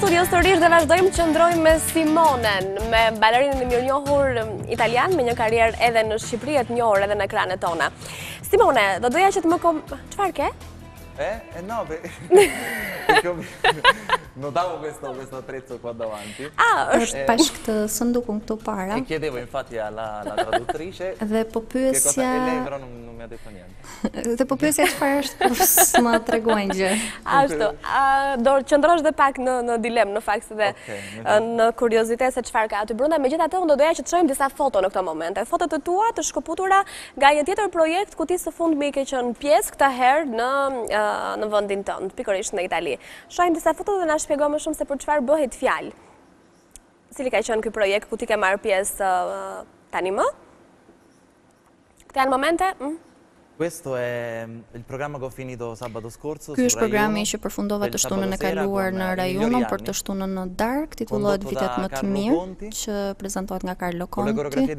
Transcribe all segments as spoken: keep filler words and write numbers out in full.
studio sërish dhe vazhdojmë që ndrojmë me Simonen, me balerinën e mirënjohur italian, me një karrierë edhe në Shqipëri e të njohur edhe në ekranet tona. Simone, do doja që të më kom... Çfarë ke? Eh? Eh no, perché ho... notavo questo, questo attrezzo qua davanti. Ah, është pashk të sëndukun këtu para. E chiedevo infatti alla, alla traduttrice Dhe po che cosa... pyesja... E lei però non, non mi ha detto niente. Dhe po pyesja çfarë është, po s'ma treguan gjë. Ashtu, a, do qëndrosh dhe pak në, në dilem, në fakt dhe Okay, në kuriozitet se çfarë ka aty brenda. Megjithatë, unë do doja që të shohim disa foto në këtë moment. E fotot të tua të shkëputura nga një tjetër projekt ku ti së fundmi ke qenë pjesë këtë herë në në vendin tënd, pikërisht në Itali. Shohim disa foto dhe na shpjego më shumë se për çfarë bëhet fjalë. Cili ka qenë ky projekt ku ti ke marrë pjesë uh, tani më? Këto janë momente? Mm? Questo è il programma che ho finito sabato scorso. Ky është programi që përfundova të shtunën e kaluar në Rajunon për të shtunën në darkë, titullohet Vitet më të mirë, që prezantohet nga Carlo Conti.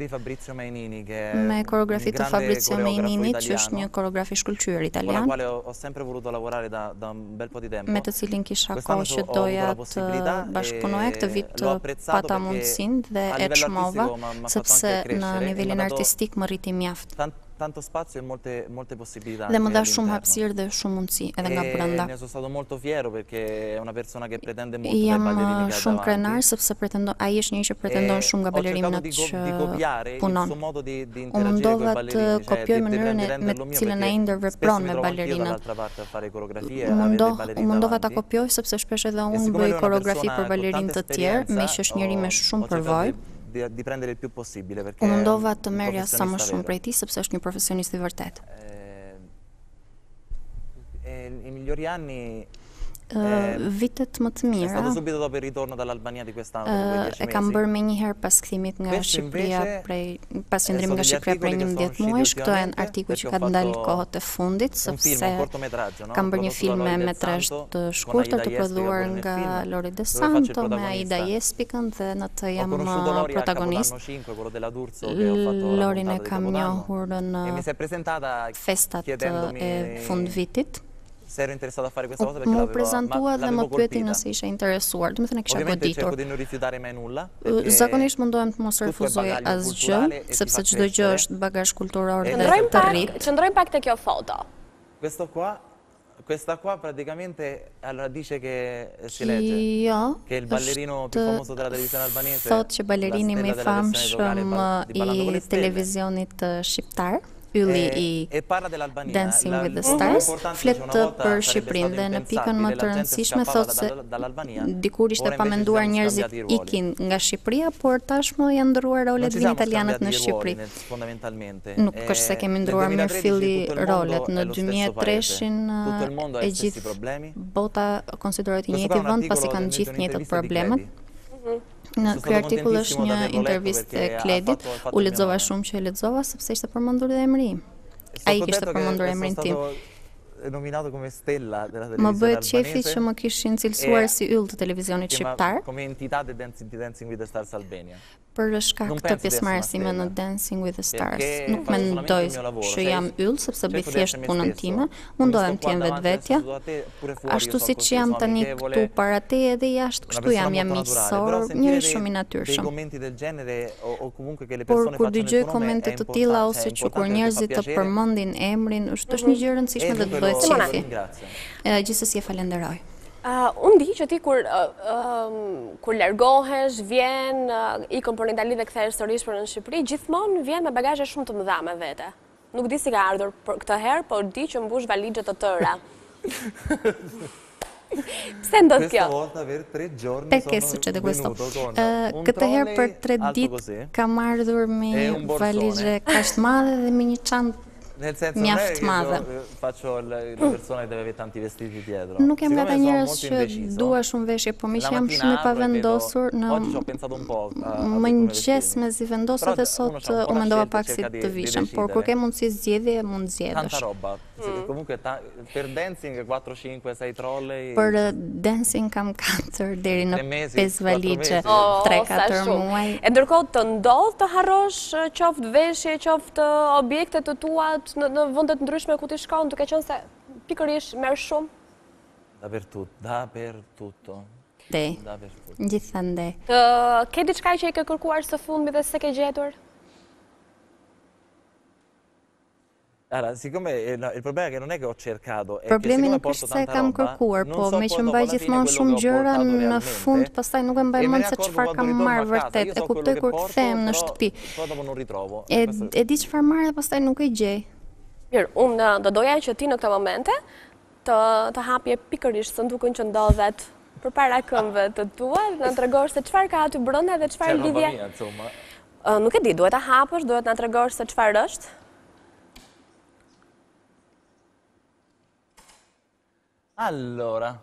Me koreografi të Fabrizio Meinini, që është një koreografi shkëlqyer italian, me të cilin kisha kohë që doja të bashkëpunoja. Këtë vit pata mundësinë dhe e çmova, sepse në nivelin artistik më rriti mjaft. Tanto spazio e molte, molte possibilità. Dhe më dha shumë hapësirë dhe shumë mundësi edhe nga brenda. Ne sono stato molto fiero perché è una persona che pretende molto dai ballerini. Jam shumë krenar sepse pretendon, ai është një që pretendon shumë nga balerinat që punon. U mundova të kopjoj mënyrën me të cilën ai ndërvepron me balerinat. U mundova ta kopjoj sepse shpesh edhe unë bëj koreografi për balerinë të tjerë, me që është njëri me shumë përvojë. Di prendere il più possibile perché U mundova të merrja sa më shumë prej tij sepse është një profesionist i vërtet. E i migliori anni vitet më të mira e kam bërë me një herë pas kthimit nga Shqipëria prej pas qëndrimit nga Shqipëria prej njëmbëdhjetë muajsh. Këto janë artikuj që ka ndalë kohët e fundit, sepse kam bërë një film me metrazh të shkurtër të prodhuar nga Lori De Santo me Aida Jespikën dhe në të jam protagonist. Lorin e kam njohur në festat e fund vitit. Se ero interessato a fare questa cosa perché Mu l'avevo prezentua dhe më pyeti colpita. nëse ishe interesuar, do të thënë e kisha Ovviamente goditur. cerco di non rifiutare mai nulla. Zakonisht mundohem të mos refuzoj asgjë, sepse çdo gjë është bagazh kulturor dhe Qëndrojmë të pak, rrit. qëndrojmë pak te kjo foto. Questo qua, questa qua praticamente allora dice che si legge Jo, che il ballerino più famoso della televisione albanese, thot që balerini la më i stella della versione famshëm vocale di Ballando con i le Stelle, televizionit shqiptar, ylli i e parla dell'Albania. Dancing La- with the il punto Stars, importante flet dice, una volta për sarebbe Shqipërinë stato dhe në pikën më impensabile, të la gente rëndësishme scappava thot se dalla- dall'Albania, dikur ishte ora pa invece menduar siamo njerëzit scambiati i ruoli. ikin nga Shqipëria, por tashmë janë ndëruar Non rolet ci vinë siamo italianët në scambiati i ruoli, Shqipëri. nel- fondamentalmente. Nuk është se kemi Eh, ndruar nel mirë duemilatredici filli tutto il mondo rolet. è Në lo stesso dymiladtreshin paese. Tutto il mondo ha e gli stessi gjithë problemi. bota konsiderohet i Questo njëjti qua è un vend pasi articolo kanë di gjithë njëjtët un'intervista di problemet. Cledi. Në Sono ky stato artikull është contentissimo një di averlo intervistë letto e perché ha Kledit. fatto- ha fatto U il mio lexova nome. shumë që e lexova sepse ishte përmendur dhe emri im. Sto Ai contento kishte che përmendur sono emrin tim. stato nominato come stella della Më televisione bëhet qefi albanese që më kishin cilësuar e si yll të televizionit chiama- shqiptar come entità di Dancing, di Dancing with the Stars Albania. për shkak Non të penso di essere pjesëmarrësime una në stella, Dancing with the Stars. perché Nuk faccio mendoj solamente il mio lavoro, që cioè jam yll sepse bëj cerco di thjesht essere me punën stesso. time, Come mundohem sto të jem qua vetvetja. davanti, adesso a te, pure fuori Ashtu io so si così, që jam sono tani amichevole, këtu para te edhe jashtë, kështu una jam persona jam molto naturale, miqësor, però sentire njëri dei- shumë i dei natyrshëm. commenti del genere o, o comunque che le Por persone kur facciano il dëgjoj tuo nome komente è të tilla importante, ose è që kur importante, njerëzit ti të fa piacere. përmendin emrin, është është një gjë e rëndësishme E dhe të dunque bëhet lo- lo qefi. ringrazio. E, Gjithsesi e falenderoj. Uh, unë di që ti kur, uh, um, kur largohesh, vjen, uh, ikon për në Itali dhe kthehesh sërish për në Shqipëri, gjithmonë vjen me bagazhe shumë të mëdha me vete. Nuk di si ka ardhur për këtë herë, por di që mbush valixhe të tëra. Pse ndodh kjo? Questa volta per tre giorni Perché sono succede questo? venuto con Eh, un Këtë herë për trolley tre alto ditë così, kam ardhur me E un borsone. valizhe kaq të madhe dhe me një çantë. nel senso non Mjaft è che madhe. io, eh, faccio il- la persona che deve avere tanti vestiti dietro. Nuk jam nga Siccome ata sono njerëz molto që indeciso, dua shumë veshje, po mi la që jam mattina shumë i apro e pavendosur vedo- në oggi ci ho pensato un po' a- a come mëngjes vestirmi. me zi vendos Però edhe uno sot c'ha un po' u la mendova scelta, pak si cerca di- të di vishem, por kur decidere. ke mundësi zgjedhje, mund zgjedhësh. Tanta roba. Se- Comunque ta- per dancing quattro, cinque, sei trolley. Për uh, dancing kam katër deri në Tre mesi, pesë quattro valizhe, mesi. Oh, tre sa katër shumë. muaj. E ndërkohë të ndodh të harrosh eh, qoftë veshje, qoftë objekte të tuat në, në vende të ndryshme ku ti shkon, duke qenë se pikërisht merr shumë. Dappertutto, dappertutto. Ndej. Gjithandej. Ke diçka që i ke kërkuar së fundmi dhe se ke gjetur? Allora, siccome il problema è che non è che ho cercato, è che Problemi siccome nuk porto është se tanta kam roba, kërkuar, non po so me poi që dopo mbaj alla fine gjithmonë quello shumë che ho gjëra, portato në realmente, fund pastaj nuk e mbaj e me mend ne se accorgo çfarë quando kam ritorno marrë a casa. vërtet. Io E so quello kuptoj che kur porto, kthehem në però shtëpi. poi dopo non ritrovo. E Questo è- e di çfarë marr dhe pastaj nuk e gjej. Mirë, unë do doja që ti në këtë momente të, të hapje pikërisht sandukun që ndodhet përpara këmbëve të tua, dhe na tregosh se çfarë ka aty brenda dhe C'è çfarë roba lidhje. mia, insomma. Ë, nuk e di, duhet ta hapësh, duhet na tregosh se çfarë është. Allora.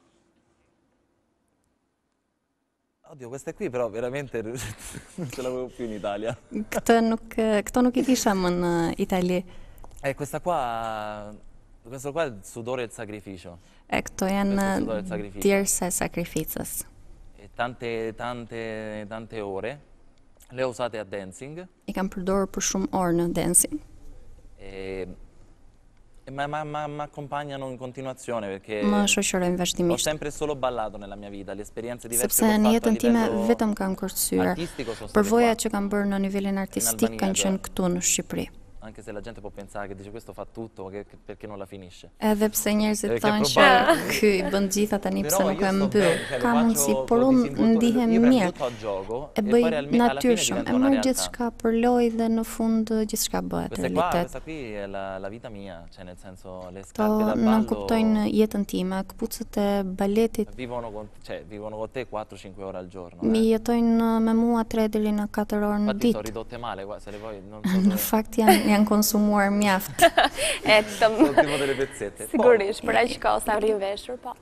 Oddio, queste qui però veramente non ce l'avevo più in Italia. Këtë nuk këto nuk i kisha më në Itali. E questa qua, questo qua è il sudore e il sacrificio. E këto Questo è il janë sudore e il sacrificio. djersa e sakrificës. E tante, tante, tante ore. Le ho usate a dancing. I kam përdorur për shumë orë në dancing. E, e ma, ma, ma, ma accompagnano in continuazione perché Më shoqërojnë ho vazhdimisht. sempre solo ballato nella mia vita, le esperienze diverse Sepse che ho në fatto a jetën time livello vetëm kam kërcyer. artistico sono state Përvojat qua. që kam bërë në nivelin artistik Albania kanë già. qenë këtu në Shqipëri. Anche se la gente può pensare che dice questo fa tutto, che, che- perché non la finisce. Edhe pse njerëzit Perché thonë që probabile- ky i bën gjitha tani pse Però nuk io e sto mbyll. bene, cioè, lo Ka mundësi, faccio por con unë disinvoltura, ndihem io prendo mirë. tutto a gioco E e bëj poi alme- alla fine natyrshëm, diventa e una marr realtà. gjithçka për lojë dhe në fund gjithçka bëhet Questa qua, realitet. questa qui è la, la vita mia, cioè nel senso le Kto scarpe da nuk kuptojnë ballo jetën time, këpucët e baletit vivono con, cioè, vivono con te quattro cinque ore al giorno. mi eh. jetojnë me mua tre deri në katër orë në Infatti sono ditë. ridotte male, qua, se le vuoi non so Në dove. fakt janë janë konsumuar mjaft. E të Sono tipo delle pezzette. sigurisht, për aq kohë sa rrin veshur, po.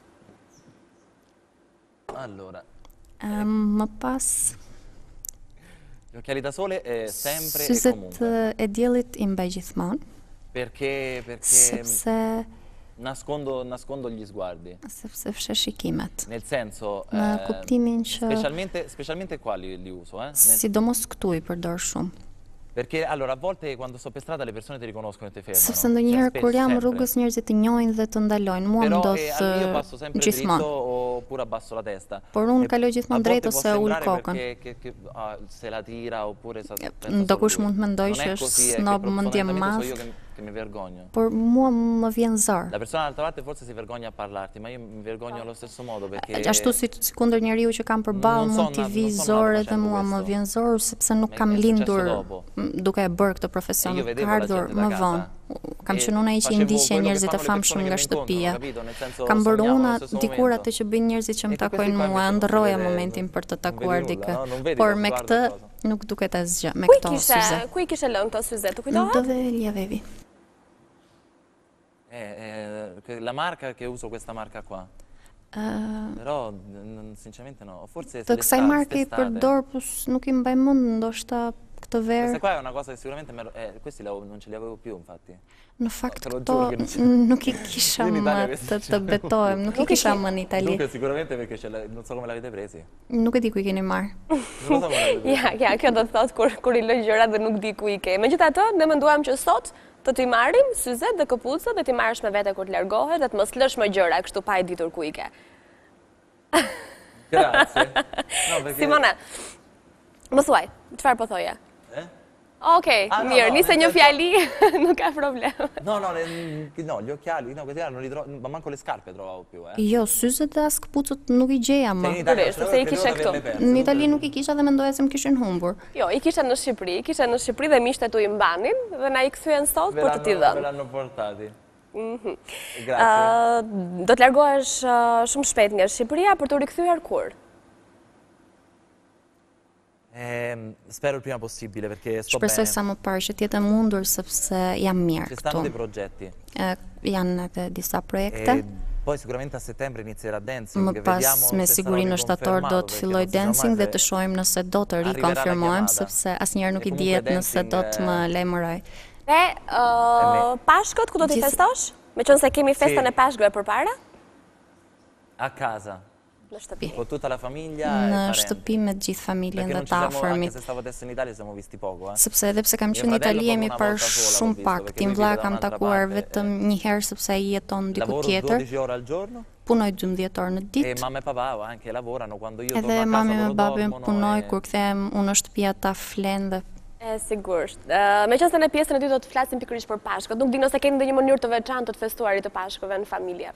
Poi, allora, Ëm, Më pas gli occhiali da sole è sempre e syzet comunque. e diellit i mbaj gjithmonë, Perché, perché sepse nascondo, nascondo gli sguardi. sepse fshe shikimet. Nel senso, Në eh, kuptimin që specialmente, specialmente qua li, li uso, eh? Nel- sidomos këtu i përdor shumë. Perché allora a volte quando sto per strada le persone ti riconoscono e ti fermano. Sepse ndonjëherë Cioè, kur jam sempre. rrugës njerëzit të njohin dhe të ndalojnë. Mua më Però ndodh eh, allora io passo sempre dritto gjithmonë. oppure abbasso la testa. Por unë E kaloj a gjithmonë volte drejt può ose ul sembrare kokën. perché che, che, ah, se la tira oppure sa, pensa Ndokush solo lui. mund të mendoj Non që è është così, è che snob më ndjem fondamentalmente madh, sono io che, che mi vergogno. por mua më vjen zor. La persona dall'altra parte forse si vergogna a parlarti, ma io mi vergogno allo stesso modo perché Ashtu si si kundër njeriu që kam përballë Non mund so t'i na- vi non so zor nata edhe facendo mua më questo. vjen zor sepse nuk Mi kam è successo lindur dopo. m, duke e bërë këtë profesion. E io Ka vedevo la ardhur gente da më casa vonë. Kam e qenë unë ai që i facevo ndiqje quello che njerëzit e fanno le famshëm persone nga che mi incontrano, shtëpia. capito? Nel senso, Kam bërë sognavo unë allo stesso dikur momento. atë që bëjnë njerëzit që më E che questi takojnë qua mua, invece non si ndërroja vede- momentin për të non takuar vedi nulla, dikë. no? Non vedi Por lo me sguardo këtë e cosa. nuk duket asgjë, me Ku i këto kishe, syze. ku i kishe lënë këto syze? Të Do kujtohet? ve Liavevi. Eh, eh, que- la marca che uso questa marca qua. Ë, Però n- sinceramente no, forse Të kësaj l'estate- marke i quest'estate. përdor, po s- nuk i mbaj mend, ndoshta këtë verë. Questa qua è una cosa che sicuramente me lo- eh, questi l'avevo- non ce li avevo più infatti. Në fakt te lo këto giuro che non c'è. nuk i kisha Io in Italia më questi të, ce të l'avevo. betohem, nuk i Nuk i kisha ki- më në Itali. Dunque sicuramente perché ce la- non so come l'avete presi. Nuk e di ku i keni marrë. Non lo so come l'avete presi. Ja, ja, kjo do të thotë kur, kur i lë gjëra dhe nuk di ku i ke. Megjithatë, ne menduam që sot të t'i marrim syzet dhe këpucët dhe t'i marrësh me vete kur të largohesh dhe të mos lësh më gjëra kështu pa e ditur ku i ke. Grazie. No, perché... Simone, më thuaj, çfarë po thoje? Eh? Okej, Ah, no, mirë, no, nise nel një senso- fjali, nuk ka problem. No, no, le- no, gli occhiali, no, questi là non li trovo, ma manco le scarpe trovavo più, eh. Jo, syzet dhe as këpucët nuk i gjeja Cioè, in më. Italia Sigurisht, ce se i l'avevo, kishe credevo di këtu. averle perse, Në non Itali credevo. nuk i kisha dhe mendoja se më kishin humbur. Jo, i kishe në Shqipëri, i kishe në Shqipëri dhe miqtet u i mbanin dhe na i kthyen sot Ve për të t'i l'hanno, me dhënë. l'hanno portati. Mhm. Grazie. Ë, do të largohesh ë, shumë shpejt nga Shqipëria për të rikthyer kur? Ehm, spero il prima possibile perché sto Shpresoj bene. sa më parë që të jetë e mundur sepse jam mirë Ci stanno dei këtu. progetti. Ë, Janë edhe disa projekte. E poi sicuramente a settembre inizierà dancing. Më che pas vediamo me se sarà siguri në shtator do riconfermato, të perché filloj non si sa mai dancing dhe se të shohim nëse do të arriverà la rikonfirmohem, chiamata. sepse asnjëherë nuk E i comunque dihet nëse dancing, do të më eh, lajmëroj. Dhe ë, Pashkët ku do t'i Gjithë- festosh? Me qënë se kemi festën Sì. e Pashkëve përpara? A casa, Në shtëpi. con tutta la famiglia Në e parenti. shtëpi me të gjithë familjen Perché dhe non ci të siamo, anche afërmit. se stavo adesso in Italia, ci siamo visti poco, eh. Sepse edhe pse kam Mio qenë në fratello Itali jemi proprio una parë volta sola l'ho shumë visto, pak. perché Tim lui vlla vive da kam un'altra takuar parte, vetëm eh. një herë sepse ai jeton diku Lavoro tjetër. dodici ore al giorno punoj dymbëdhjetor në ditë. E mamma e papà anche lavorano quando io torno Edhe a casa mami me loro babi dormono. punoj, e- kur kthehem unë në shtëpi ata flen dhe E sigurisht. Uh, me qëse në pjesën e dy do të flasim pikërisht për Pashkët. Nuk di nëse keni ndonjë mënyrë të veçantë të të festuarit të Pashkëve në familje.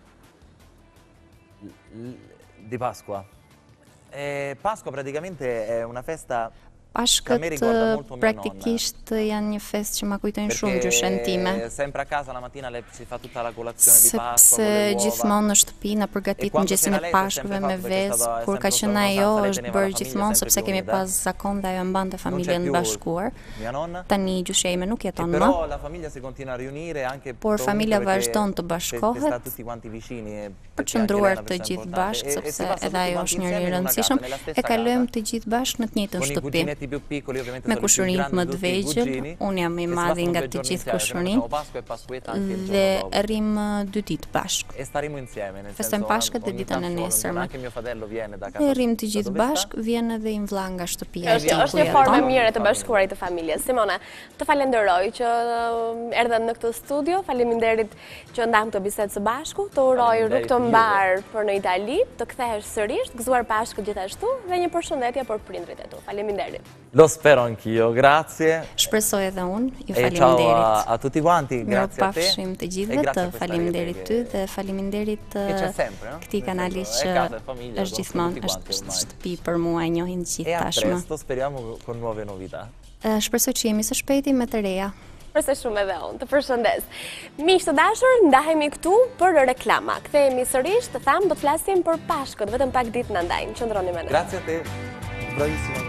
Di Pasqua. E Pasqua praticamente è una festa Pashkët me ricorda molto mia praktikisht janë një festë që ma kujtojnë shumë gjyshen time. perché sempre a casa la mattina le si fa tutta la colazione di Pasqua con Sepse le uova. gjithmonë në shtëpi na përgatit E quando mëngjesin c'era e lei, Pashkëve sempre me fatto perché è vezë, stato- è kur ka sempre qenë stata ajo una është lei bërë teneva la gjithmonë famiglia sepse sempre kemi più pas unita. zakon dhe ajo e mbante Non c'è familjen più bashkuar. mia nonna. Tani gjyshejme nuk E jeton më, però la famiglia si continua a riunire anche por comunque familja perché vazhdon të se- bashkohet se sta tutti quanti vicini e për perché të anche ndruar lei è una të persona gjithë importante. bashkë, E- e si sepse passa edhe tutti ajo quanti është njëri i insieme in una rëndësishëm, casa, nella e stessa kalojmë casa. të gjithë bashkë në të njëjtën Con i shtëpi. cuginetti più piccoli ovviamente Me sono i più kushërinjt grandi më di të tutti i vegjël, cugini. unë jam i E si madhi passano nga due të giorni gjithë insieme, kushërinjt facciamo Pasqua e Pasquetta anche il dhe giorno dopo. rrim uh, dy ditë bashkë. E staremo insieme, nel Festojmë senso Pashkët dhe ogni ditën e tanto nesërme. anche mio fratello viene da Dhe casa. rrim të da gjithë dove sta. bashkë, vjen edhe i mvlla nga shtëpia e Është tij ku është një formë e jeton. mirë e të bashkuarit të familjes. Simone, të falenderoj që uh, erdhen në këtë studio. Faleminderit që ndam këtë bisedë së bashku. Të uroj Faleminderit rrugë të juve. mbar për në Itali, të kthehesh sërish, të gëzuar Pashkët gjithashtu dhe një përshëndetje për prindrit e tu. Faleminderit. Lo spero anch'io, grazie. Shpresoj edhe unë, ju E ciao a, faleminderit. a tutti quanti, Mirë grazie a te. pafshim të E gjithëve, grazie të a questa faleminderit rete ty che- dhe faleminderit che c'è uh, sempre, no? këtij Nel kanali senso, që è casa e famiglia, është con gjithmonë tutti quanti është ormai. shtëpi për mua, e njohin të E gjithë a tashmë. presto, speriamo con nuove novità. Uh, Shpresoj që jemi së shpejti me të reja. Përse shumë edhe unë, të përshëndes. Miq të dashur, ndahemi këtu për reklama. Kthehemi sërish, të tham, do të flasim për Pashkët, vetëm pak ditë në ndajnë. Qëndroni me ne. Grazie a te, bravissima.